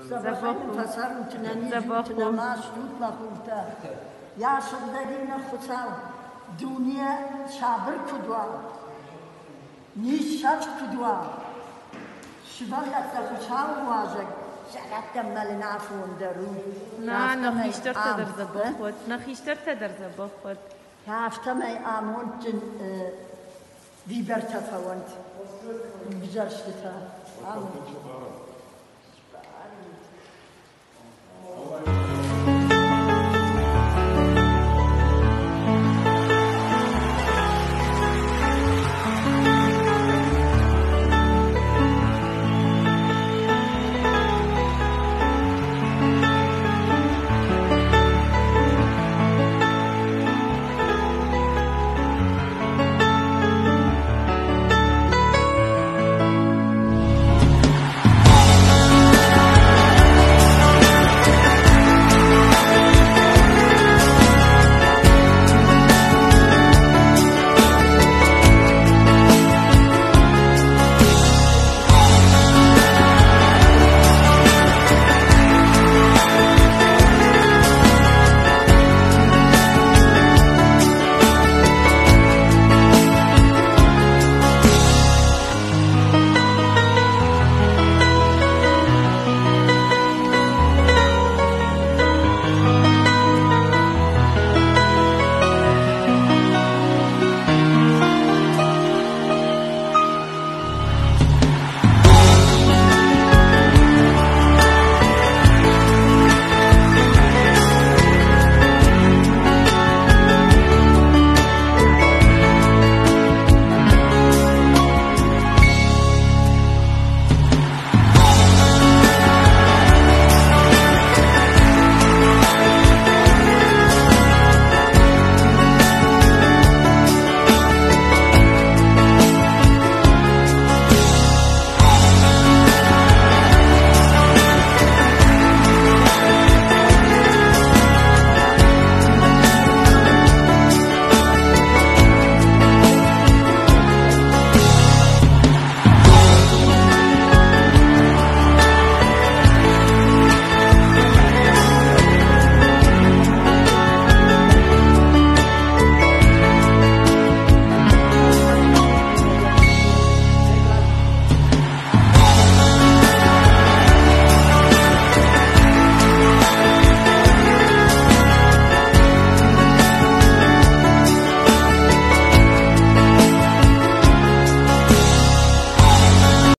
زباخو زباخو یا شدگی نخوتاو دنیا شابر کدوا نیش شب کدوا شبالت خوشاو واجد شعرت مال نعفون درو نه نخیشتر تدر زباخود نخیشتر تدر زباخود هفتم ای آمون جن ویبرت فوند بجرشت تا